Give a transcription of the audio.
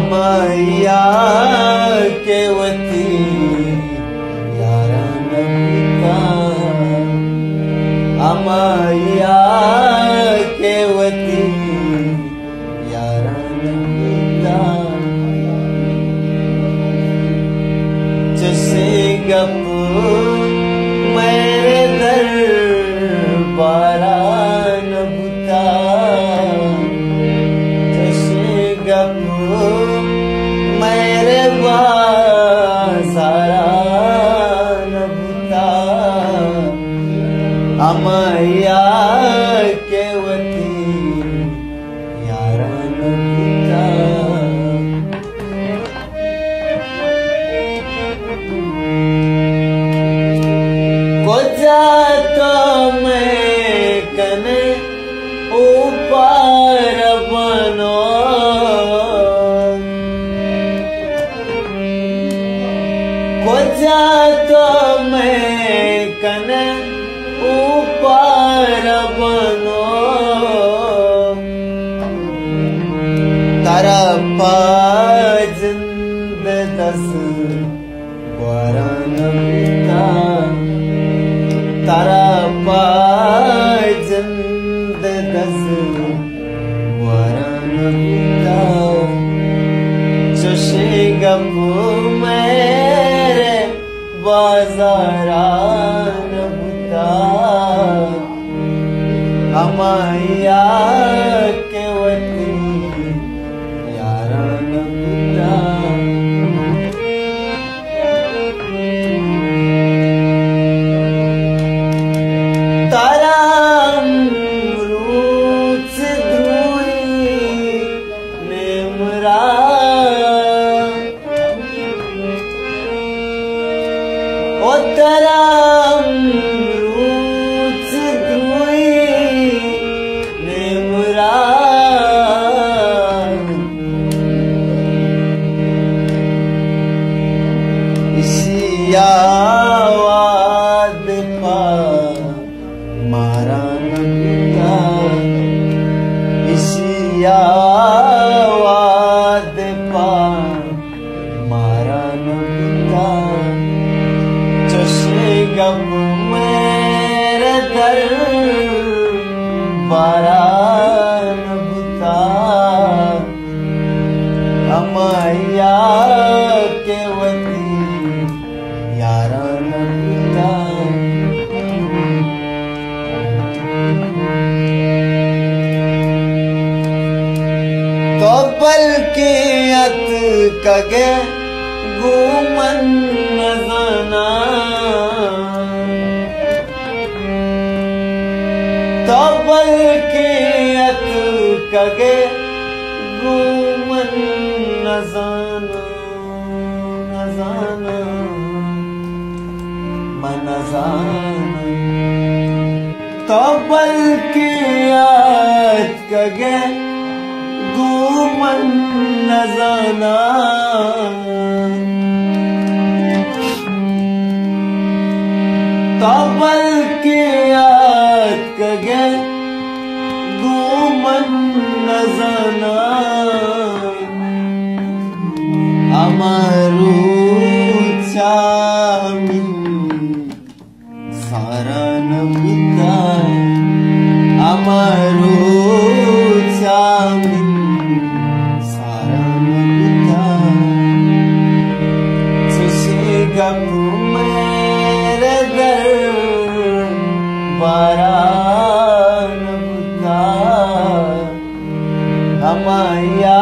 अमैया केवती यारन पिता अमैया केवती यारन पिता जैसे गप मेरे दरबारा न बुता जैसे गप मेरे बाजारा न बुता अमैया केवती यारन पिता को जाता मैं कने ऊपर बनो को जाता मैं कने ऊपर बनो तारा पाजिंद दस वरन पिता तारा पाजिंद दस वरन पिता चशे गप मेरे बाजारा न बुता अमैया केवती यारन पिता तारा अमरूद धुई नेमरा ओ तारा अमरूद धुई नेमरा इसी आवाज पा मारा न पिता इसी आवाज पा मारा न पिता चशे गप मेरे दरबारा न बुता अमैया केवती यारन पिता तो बल के अत कगे गुमन न जाना तो बल के अत कगे गुमन न जाना मन जाना तो बल के अत कगे गुमन न जाना तो बल के याद कगे गुमन न जाना अमरू चामिन सारा न पिता अमरू चामिन सारा न पिता जैसे गप मेरे दरबारा न बुता अमैया